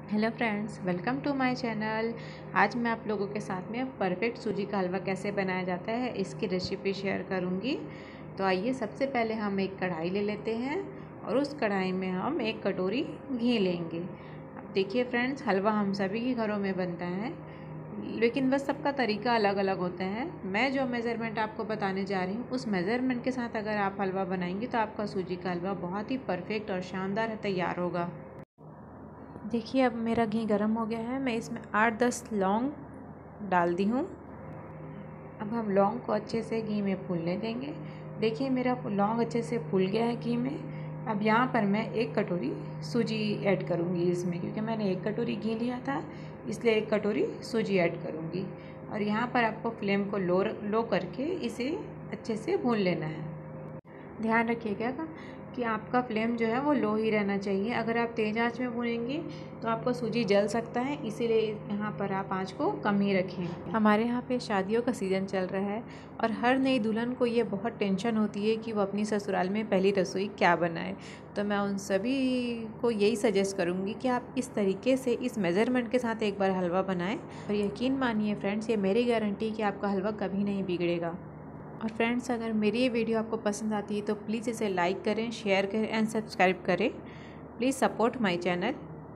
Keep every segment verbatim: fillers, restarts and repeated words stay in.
Hello friends, welcome to my channel. आज मैं आप लोगों के साथ में परफेक्ट सूजी का हलवा कैसे बनाया जाता है इसकी रेसिपी शेयर करूंगी। तो आइए सबसे पहले हम एक कढ़ाई ले लेते हैं और उस कढ़ाई में हम एक कटोरी घी लेंगे। अब देखिए फ्रेंड्स, हलवा हम सभी के घरों में बनता है, लेकिन बस सबका तरीका अलग अलग होता है। मैं जो मेज़रमेंट आपको बताने जा रही हूँ उस मेज़रमेंट के साथ अगर आप हलवा बनाएंगे तो आपका सूजी का हलवा बहुत ही परफेक्ट और शानदार तैयार होगा। देखिए अब मेरा घी गर्म हो गया है, मैं इसमें आठ दस लौंग डाल दी हूँ। अब हम लौंग को अच्छे से घी में फूलने देंगे। देखिए मेरा लौंग अच्छे से फूल गया है घी में। अब यहाँ पर मैं एक कटोरी सूजी ऐड करूँगी इसमें, क्योंकि मैंने एक कटोरी घी लिया था इसलिए एक कटोरी सूजी ऐड करूँगी। और यहाँ पर आपको फ्लेम को लो लो करके इसे अच्छे से भून लेना है। ध्यान रखिएगा कि आपका फ्लेम जो है वो लो ही रहना चाहिए। अगर आप तेज़ आंच में भूनेंगे तो आपका सूजी जल सकता है, इसीलिए यहाँ पर आप आंच को कम ही रखें। हमारे यहाँ पे शादियों का सीज़न चल रहा है और हर नई दुल्हन को ये बहुत टेंशन होती है कि वो अपनी ससुराल में पहली रसोई क्या बनाए। तो मैं उन सभी को यही सजेस्ट करूँगी कि आप इस तरीके से इस मेज़रमेंट के साथ एक बार हलवा बनाएँ और यकीन मानिए फ्रेंड्स, ये मेरी गारंटी कि आपका हलवा कभी नहीं बिगड़ेगा। और फ्रेंड्स, अगर मेरी ये वीडियो आपको पसंद आती है तो प्लीज़ इसे लाइक करें, शेयर करें एंड सब्सक्राइब करें। Please support my channel.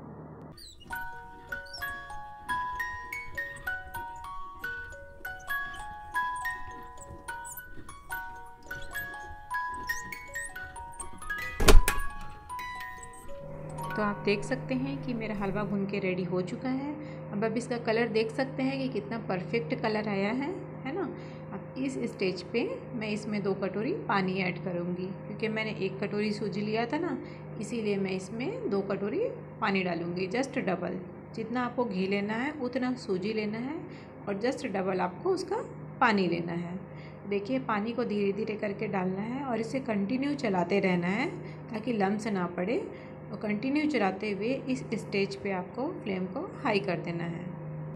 तो आप देख सकते हैं कि मेरा हलवा भून के रेडी हो चुका है। अब आप इसका कलर देख सकते हैं कि कितना परफेक्ट कलर आया है है ना। अब इस स्टेज पे मैं इसमें दो कटोरी पानी ऐड करूँगी, क्योंकि मैंने एक कटोरी सूजी लिया था ना, इसीलिए मैं इसमें दो कटोरी पानी डालूँगी। जस्ट डबल, जितना आपको घी लेना है उतना सूजी लेना है और जस्ट डबल आपको उसका पानी लेना है। देखिए पानी को धीरे धीरे करके डालना है और इसे कंटिन्यू चलाते रहना है ताकि लम्स ना पड़े। और कंटिन्यू चलाते हुए इस स्टेज पे आपको फ्लेम को हाई कर देना है।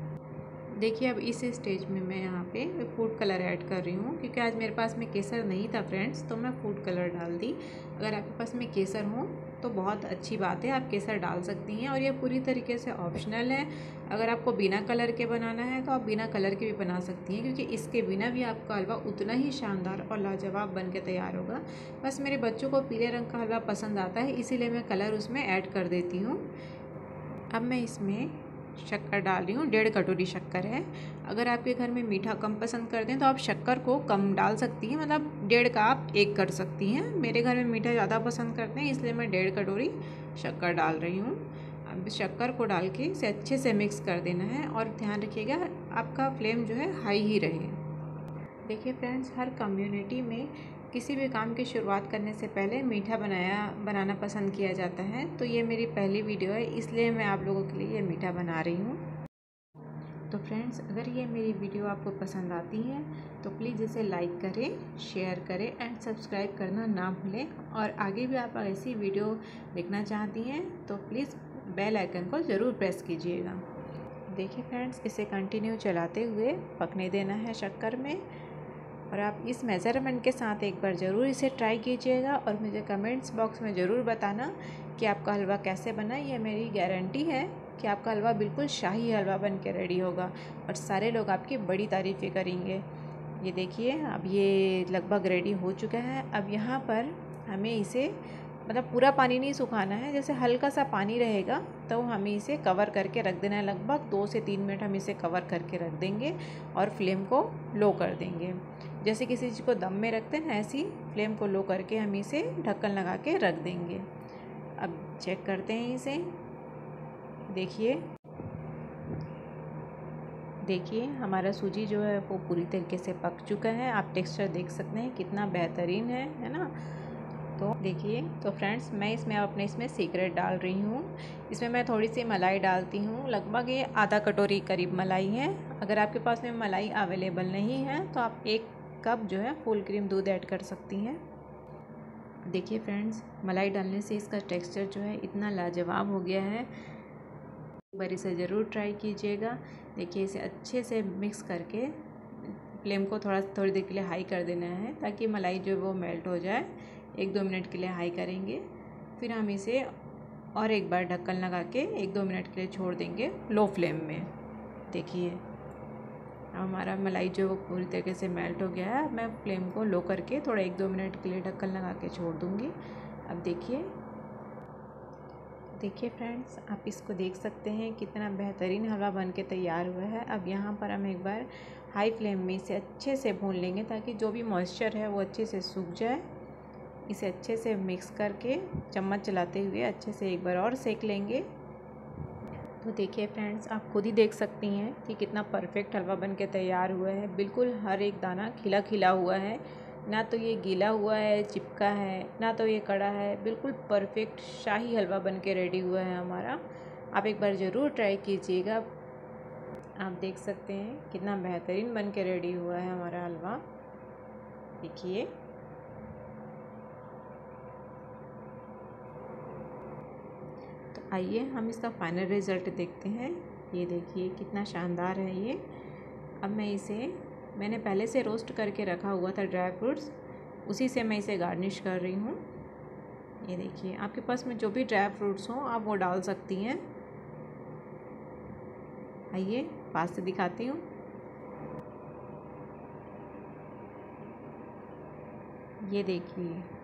देखिए अब इस स्टेज में मैं यहाँ पे फूड कलर ऐड कर रही हूँ, क्योंकि आज मेरे पास में केसर नहीं था फ्रेंड्स, तो मैं फूड कलर डाल दी। अगर आपके पास में केसर हो तो बहुत अच्छी बात है, आप केसर डाल सकती हैं और ये पूरी तरीके से ऑप्शनल है। अगर आपको बिना कलर के बनाना है तो आप बिना कलर के भी बना सकती हैं, क्योंकि इसके बिना भी आपका हलवा उतना ही शानदार और लाजवाब बन के तैयार होगा। बस मेरे बच्चों को पीले रंग का हलवा पसंद आता है, इसीलिए मैं कलर उसमें ऐड कर देती हूँ। अब मैं इसमें शक्कर डाल रही हूँ, डेढ़ कटोरी शक्कर है। अगर आपके घर में मीठा कम पसंद करते हैं तो आप शक्कर को कम डाल सकती हैं, मतलब डेढ़ का आप एक कर सकती हैं। मेरे घर में मीठा ज़्यादा पसंद करते हैं इसलिए मैं डेढ़ कटोरी शक्कर डाल रही हूँ। अब शक्कर को डाल के इसे अच्छे से मिक्स कर देना है और ध्यान रखिएगा आपका फ्लेम जो है हाई ही रहे। देखिए फ्रेंड्स, हर कम्युनिटी में किसी भी काम की शुरुआत करने से पहले मीठा बनाया बनाना पसंद किया जाता है। तो ये मेरी पहली वीडियो है, इसलिए मैं आप लोगों के लिए ये मीठा बना रही हूँ। तो फ्रेंड्स, अगर ये मेरी वीडियो आपको पसंद आती है तो प्लीज़ इसे लाइक करें, शेयर करें एंड सब्सक्राइब करना ना भूलें। और आगे भी आप ऐसी वीडियो देखना चाहती हैं तो प्लीज़ बेल आइकन को ज़रूर प्रेस कीजिएगा। देखिए फ्रेंड्स, इसे कंटिन्यू चलाते हुए पकने देना है शक्कर में। और आप इस मेज़रमेंट के साथ एक बार ज़रूर इसे ट्राई कीजिएगा और मुझे कमेंट्स बॉक्स में ज़रूर बताना कि आपका हलवा कैसे बना। ये मेरी गारंटी है कि आपका हलवा बिल्कुल शाही हलवा बन के रेडी होगा और सारे लोग आपकी बड़ी तारीफ़ें करेंगे। ये देखिए अब ये लगभग रेडी हो चुका है। अब यहाँ पर हमें इसे मतलब पूरा पानी नहीं सुखाना है, जैसे हल्का सा पानी रहेगा तो हमें इसे कवर करके रख देना है। लगभग दो से तीन मिनट हम इसे कवर करके रख देंगे और फ्लेम को लो कर देंगे। जैसे किसी चीज़ को दम में रखते हैं ऐसी फ्लेम को लो करके हम इसे ढक्कन लगा के रख देंगे। अब चेक करते हैं इसे। देखिए देखिए हमारा सूजी जो है वो पूरी तरीके से पक चुका है। आप टेक्सचर देख सकते हैं कितना बेहतरीन है है ना। तो देखिए, तो फ्रेंड्स मैं इसमें अपने इसमें सीक्रेट डाल रही हूँ। इसमें मैं थोड़ी सी मलाई डालती हूँ, लगभग ये आधा कटोरी करीब मलाई है। अगर आपके पास में मलाई अवेलेबल नहीं है तो आप एक कप जो है फुल क्रीम दूध ऐड कर सकती हैं। देखिए फ्रेंड्स, मलाई डालने से इसका टेक्सचर जो है इतना लाजवाब हो गया है, एक बार इसे ज़रूर ट्राई कीजिएगा। देखिए इसे अच्छे से मिक्स करके फ्लेम को थोड़ा थोड़ी देर के लिए हाई कर देना है ताकि मलाई जो वो मेल्ट हो जाए। एक दो मिनट के लिए हाई करेंगे, फिर हम इसे और एक बार ढक्कन लगा के एक दो मिनट के लिए छोड़ देंगे लो फ्लेम में। देखिए हमारा मलाई जो पूरी तरीके से मेल्ट हो गया है। मैं फ्लेम को लो करके थोड़ा एक दो मिनट के लिए ढक्कन लगा के छोड़ दूँगी। अब देखिए देखिए फ्रेंड्स, आप इसको देख सकते हैं कितना बेहतरीन हलवा बन के तैयार हुआ है। अब यहाँ पर हम एक बार हाई फ्लेम में इसे अच्छे से भून लेंगे ताकि जो भी मॉइस्चर है वो अच्छे से सूख जाए। इसे अच्छे से मिक्स करके चम्मच चलाते हुए अच्छे से एक बार और सेक लेंगे। तो देखिए फ्रेंड्स, आप खुद ही देख सकती हैं कि कितना परफेक्ट हलवा बन के तैयार हुआ है। बिल्कुल हर एक दाना खिला खिला हुआ है, ना तो ये गीला हुआ है चिपका है, ना तो ये कड़ा है। बिल्कुल परफेक्ट शाही हलवा बन के रेडी हुआ है हमारा। आप एक बार ज़रूर ट्राई कीजिएगा। आप देख सकते हैं कितना बेहतरीन बन के रेडी हुआ है हमारा हलवा। देखिए तो आइए हम इसका फाइनल रिज़ल्ट देखते हैं। ये देखिए कितना शानदार है ये। अब मैं इसे मैंने पहले से रोस्ट करके रखा हुआ था ड्राई फ्रूट्स, उसी से मैं इसे गार्निश कर रही हूँ। ये देखिए आपके पास में जो भी ड्राई फ्रूट्स हों आप वो डाल सकती हैं। आइए पास से दिखाती हूँ। ये देखिए